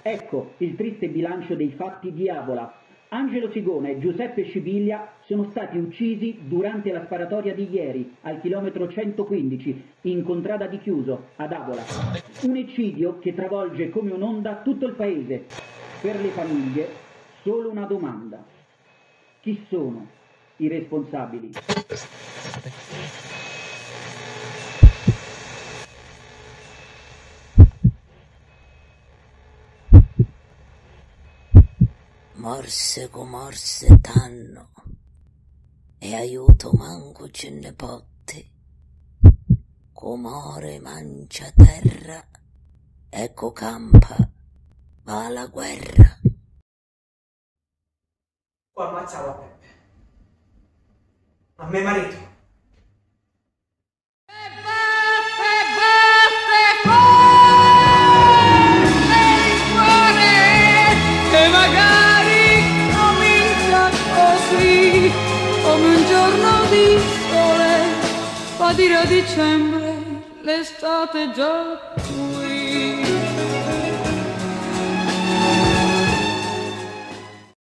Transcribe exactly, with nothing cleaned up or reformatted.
Ecco il triste bilancio dei fatti di Avola. Angelo Sigona e Giuseppe Scibiglia sono stati uccisi durante la sparatoria di ieri, al chilometro centoquindici, in contrada di Chiuso, ad Avola. Un eccidio che travolge come un'onda tutto il paese. Per le famiglie, solo una domanda. Chi sono i responsabili? Morse co morse t'hanno, e aiuto manco ce ne potte, comore mancia terra, ecco campa, va la guerra. Ho ammazzato a Peppe, a mio marito. Come un giorno di sole, va a dire a dicembre, l'estate già qui.